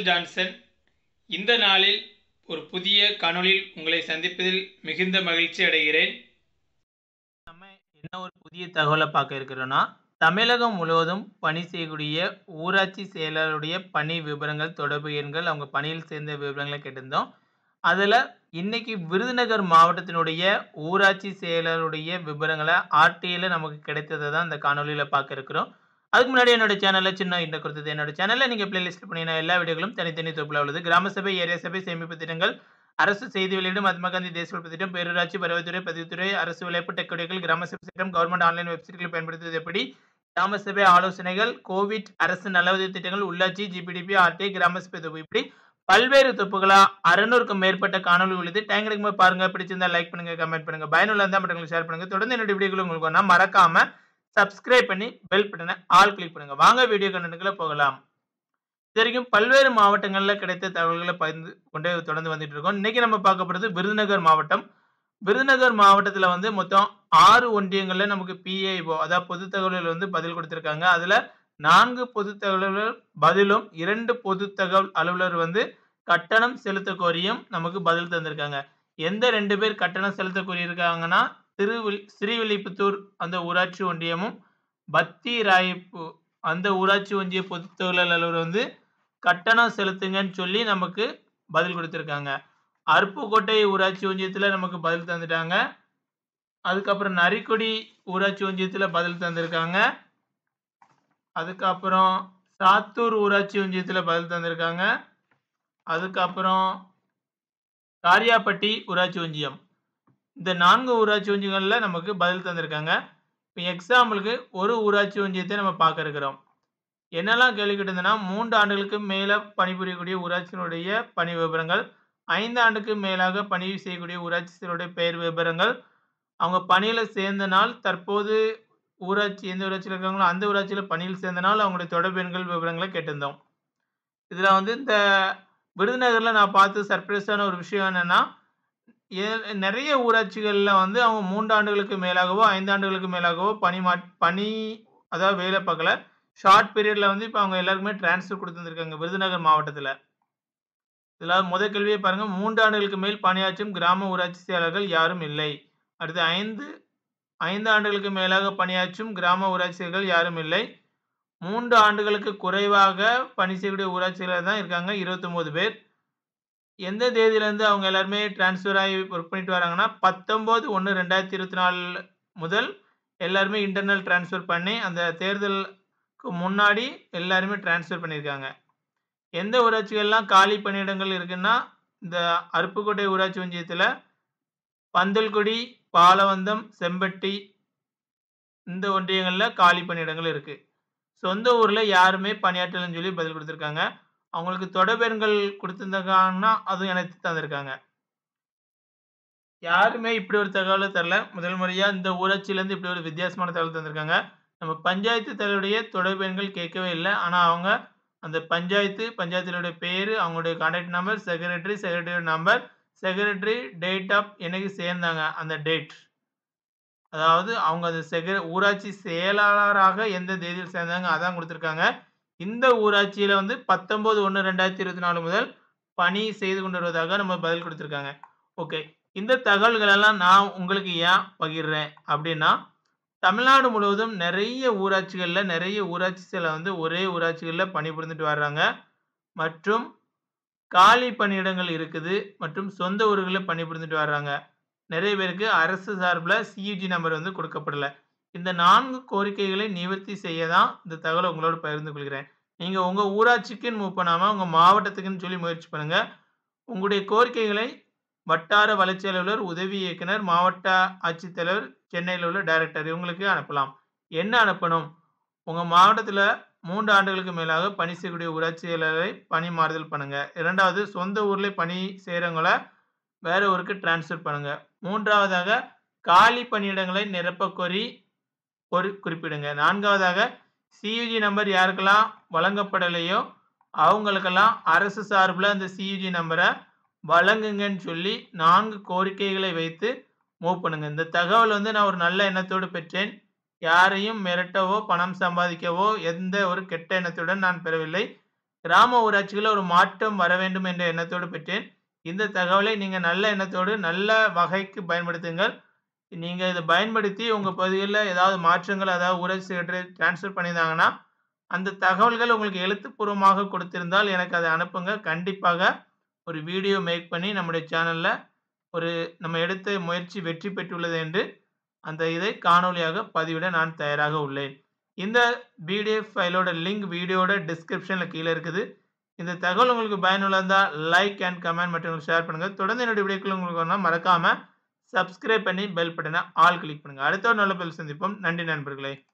Michael Johnson. இந்த நாளில் ஒரு புதிய காணொளியில் உங்களை சந்திப்பதில் மிகுந்த மகிழ்ச்சி அடைகிறேன். நம்ம என்ன ஒரு புதிய தகவலை பார்க்க இருக்கிறோன்னா, தமிழகம் முழுவதும் பணி செய்யக்கூடிய ஊராட்சி செயலாளருடைய பணி விவரங்கள், தொடர்பு எண்கள், அவங்க பணியில் சேர்ந்த விவரங்களை கேட்டிருந்தோம். அதில் இன்னைக்கு விருதுநகர் மாவட்டத்தினுடைய ஊராட்சி செயலாளருடைய விவரங்களை ஆர்டிஐல நமக்கு கிடைத்ததை தான் இந்த காணொலியில் பார்க்க இருக்கிறோம். அதுக்கு முன்னாடி என்னோட சேனலில் சின்ன இந்த கொடுத்தது என்னோட சேனலில் நீங்கள் பிளேலிஸ்ட் பண்ணின எல்லா வீடியோகளும் தனித்தனி தொகுப்பில் உள்ளது. கிராம சபை, ஏரியா சபை, சேமிப்பு திட்டங்கள், அரசு செய்தி வெளியீடு, மகாத்மா காந்தி தேசிய உற்பத்தி திட்டம், பேரூராட்சி, பருவத்துறை, பதிவுத்துறை, அரசு விளையாட்டு டெக்கடிகள், கிராம சபை திட்டம், கவர்மெண்ட் ஆன்லைன் வெப்சைட்களை பயன்படுத்துவது எப்படி, கிராம சபை ஆலோசனைகள், கோவிட், அரசு நலவுதவி திட்டங்கள், உள்ளாட்சி, ஜிபிடிபி, ஆர்டிஐ, கிராம சபை தொகுப்பு, இப்படி பல்வேறு தொகுப்புகளா 600க்கும் மேற்பட்ட காணொலி உள்ளது. டைம் கிடைக்கும்போது பாருங்க. பிடிச்சிருந்தா லைக் பண்ணுங்க, கமெண்ட் பண்ணுங்க. பயனுள்ள இருந்தால் மற்றவங்களுக்கு ஷேர் பண்ணுங்க. தொடர்ந்து என்னோட வீடியோக்கள் உங்களுக்கு வேணா மறக்காம சப்ஸ்கிரைப் பண்ணி பெல் பட்டனை ஆல் கிளிக் பண்ணுங்க. வாங்க வீடியோ கண்டென்ட்குள்ள போகலாம். இது வரைக்கும் பல்வேறு மாவட்டங்களில் கிடைத்த தகவல்களை பகிர்ந்து கொண்டே தொடர்ந்து வந்துட்டு இருக்கோம். இன்னைக்கு நம்ம பார்க்க போறது விருதுநகர் மாவட்டம். விருதுநகர் மாவட்டத்தில் வந்து மொத்தம் 6 ஒன்றியங்கள்ல நமக்கு பிஏஓ அதாவது பொது தகவல்கள் பதில் கொடுத்திருக்காங்க. அதுல 4 பொது தகவல்கள் பதிலும் 2 பொது தகவல் அலுவலர் கட்டணம் செலுத்த கோரியும் நமக்கு பதில் தந்திருக்காங்க. எந்த 2 பேர் கட்டணம் செலுத்த கோரியிருக்காங்கன்னா, ஸ்ரீவில்லிபுத்தூர் அந்த ஊராட்சி ஒன்றியமும், பத்தி ராயப்பு அந்த ஊராட்சி ஒன்றிய பொது தகவல் அலுவலர் கட்டணம் செலுத்துங்கன்னு சொல்லி நமக்கு பதில் கொடுத்திருக்காங்க. அருப்புக்கோட்டை ஊராட்சி ஒன்றியத்துல நமக்கு பதில் தந்துட்டாங்க. அதுக்கப்புறம் நரிக்குடி ஊராட்சி ஒன்றியத்துல பதில் தந்திருக்காங்க. அதுக்கப்புறம் சாத்தூர் ஊராட்சி ஒன்றியத்துல பதில் தந்திருக்காங்க. அதுக்கப்புறம் காரியாப்பட்டி ஊராட்சி ஒன்றியம். இந்த 4 ஊராட்சி ஒன்றியங்கள்ல நமக்கு பதில் தந்திருக்காங்க. இப்போ எக்ஸாம்பிளுக்கு ஒரு ஊராட்சி ஒன்றியத்தை நம்ம பார்க்க இருக்கிறோம். என்னெல்லாம் கேள்வி கேட்டிருந்தேன்னா, 3 ஆண்டுகளுக்கு மேலே பணிபுரியக்கூடிய ஊராட்சியினுடைய பணி விவரங்கள், 5 ஆண்டுக்கு மேலாக பணி செய்யக்கூடிய ஊராட்சியினுடைய பெயர் விவரங்கள், அவங்க பணியில் சேர்ந்த நாள், தற்போது ஊராட்சி எந்த ஊராட்சியில் இருக்காங்களோ அந்த ஊராட்சியில் பணியில் சேர்ந்த நாள், அவங்களுடைய தொடர்பு எண்கள் விவரங்களை கேட்டிருந்தோம். இதில் இந்த விருதுநகரில் நான் பார்த்து சர்ப்ரைஸான ஒரு விஷயம் என்னென்னா, நிறைய ஊராட்சிகளில் அவங்க 3 ஆண்டுகளுக்கு மேலாகவோ 5 ஆண்டுகளுக்கு மேலாகவோ பணி அதாவது வேலை பார்க்கல. ஷார்ட் பீரியடில் இப்போ அவங்க எல்லாருக்குமே டிரான்ஸ்ஃபர் கொடுத்துருக்காங்க விருதுநகர் மாவட்டத்தில். இதில் முதல் கேள்வியே பாருங்கள், 3 ஆண்டுகளுக்கு மேல் பணியாற்றும் கிராம ஊராட்சி செயலாளர்கள் யாரும் இல்லை. அடுத்து 5 ஆண்டுகளுக்கு மேலாக பணியாற்றும் கிராம ஊராட்சிகள் யாரும் இல்லை. 3 ஆண்டுகளுக்கு குறைவாக பணி செய்யக்கூடிய ஊராட்சிகள் தான் இருக்காங்க, 29 பேர். எந்த தேதியிலேருந்து அவங்க எல்லாருமே டிரான்ஸ்ஃபர் ஆகி ஒர்க் பண்ணிட்டு வராங்கன்னா, 19/1/2024 முதல் எல்லாருமே இன்டர்னல் டிரான்ஸ்ஃபர் பண்ணி அந்த தேர்தலுக்கு முன்னாடி எல்லாருமே டிரான்ஸ்ஃபர் பண்ணியிருக்காங்க. எந்த ஊராட்சிகள்லாம் காலி பணியிடங்கள் இருக்குன்னா, இந்த அருப்புக்கோட்டை ஊராட்சி ஒன்றியத்தில் பந்தல்குடி, பாலவந்தம், செம்பட்டி இந்த ஒன்றியங்களில் காலி பணியிடங்கள் இருக்குது. சொந்த ஊரில் யாருமே பணியாற்றலன்னு சொல்லி பதில் கொடுத்துருக்காங்க. அவங்களுக்கு தொடர்பு எண்கள் கொடுத்துருந்தாங்கன்னா அதுவும் எனக்கு தந்திருக்காங்க. யாருமே இப்படி ஒரு தகவலை தரல. முதல் முறையாக இந்த ஊராட்சியிலேருந்து இப்படி ஒரு வித்தியாசமான தகவல் தந்திருக்காங்க. நம்ம பஞ்சாயத்து தலைவருடைய தொடர்பு எண்கள் கேட்கவே இல்லை. ஆனால் அவங்க அந்த பஞ்சாயத்தினுடைய பேர், அவங்களுடைய contact number, secretary number, secretary date of என்னைக்கு சேர்ந்தாங்க அந்த டேட், அதாவது அவங்க அந்த ஊராட்சி செயலாளராக எந்த தேதியில் சேர்ந்தாங்க அதான் கொடுத்துருக்காங்க. இந்த ஊராட்சியில் 19/1/2024 முதல் பணி செய்து கொண்டு வருவதாக நம்ம பதில் கொடுத்துருக்காங்க. ஓகே, இந்த தகவல்களெல்லாம் நான் உங்களுக்கு ஏன் பகிர்றேன் அப்படின்னா, தமிழ்நாடு முழுவதும் நிறைய ஊராட்சிகளில் நிறைய ஊராட்சிகளை ஒரே ஊராட்சிகளில் பணிபுரிந்துட்டு வர்றாங்க. மற்றும் காலி பணியிடங்கள் இருக்குது. மற்றும் சொந்த ஊர்களில் பணிபுரிந்துட்டு வர்றாங்க. நிறைய பேருக்கு அரசு சார்பில் சியூஜி நம்பர் கொடுக்கப்படலை. இந்த 4 கோரிக்கைகளை நிவர்த்தி செய்ய தான் இந்த தகவலை உங்களோட பகிர்ந்து கொள்கிறேன். நீங்கள் உங்கள் ஊராட்சிக்குன்னு மூவ் பண்ணாமல் உங்கள் மாவட்டத்துக்குன்னு சொல்லி முயற்சி பண்ணுங்கள். உங்களுடைய கோரிக்கைகளை வட்டார வளர்ச்சி அலுவலர், உதவி இயக்குனர், மாவட்ட ஆட்சித்தலைவர், சென்னையில் உள்ள டைரக்டர் இவங்களுக்கு அனுப்பலாம். என்ன அனுப்பணும்? உங்கள் மாவட்டத்தில் 3 ஆண்டுகளுக்கு மேலாக பணி செய்யக்கூடிய ஊராட்சி செயலரை பணி மாறுதல் பண்ணுங்கள். 2வது, சொந்த ஊரில் பணி செய்கிறவங்கள வேற ஊருக்கு டிரான்ஸ்ஃபர் பண்ணுங்கள். 3வதாக, காலி பணியிடங்களை நிரப்ப கோரி குறிப்பிடுங்க. 4வதாக, சியூஜி நம்பர் யாருக்கெல்லாம் வழங்கப்படலையோ அவங்களுக்கெல்லாம் அரசு சார்பில் அந்த சியூஜி நம்பரை வழங்குங்கன்னு சொல்லி 4 கோரிக்கைகளை வைத்து மூவ் பண்ணுங்க. இந்த தகவல் நான் ஒரு நல்ல எண்ணத்தோடு பெற்றேன். யாரையும் மிரட்டவோ பணம் சம்பாதிக்கவோ எந்த ஒரு கெட்ட எண்ணத்துடன் நான் பெறவில்லை. கிராம ஊராட்சிகளில் ஒரு மாற்றம் வர வேண்டும் என்ற எண்ணத்தோடு பெற்றேன். இந்த தகவலை நீங்க நல்ல எண்ணத்தோடு நல்ல வகைக்கு பயன்படுத்துங்கள். நீங்க இத பயன்படுத்தி உங்க பகுதியில ஏதாவது மாற்றங்கள் அதாவது ஊராட்சி செக்ரட்டரி ட்ரான்ஸ்ஃபர் பண்ணியிருந்தாங்கன்னா, அந்த தகவல்கள் உங்களுக்கு எழுத்துப்பூர்வமாக கொடுத்திருந்தால் எனக்கு அத அனுப்புங்க. கண்டிப்பாக ஒரு வீடியோ மேக் பண்ணி நம்முடைய சேனல்ல ஒரு நம்ம எடுத்த முயற்சி வெற்றி பெற்றுள்ளது என்று அந்த இதை காணொளியாக பதிவிட நான் தயாராக உள்ளேன். இந்த பிடிஎஃப் ஃபைலோட லிங்க் வீடியோட டிஸ்கிரிப்ஷன்ல கீழ இருக்குது. இந்த தகவல் உங்களுக்கு பயனுள்ளதா இருந்தா லைக் அண்ட் கமெண்ட் மற்றும் ஷேர் பண்ணுங்க. தொடர்ந்து என்னுடைய வீடியோக்கள் உங்களுக்கு வரணும்னா மறக்காம சப்ஸ்கிரைப் பண்ணி பெல் பட்டன ஆல் கிளிக் பண்ணுங்க. அடுத்த ஒரு நல்ல பதிவில் சந்திப்போம். நன்றி நண்பர்களே.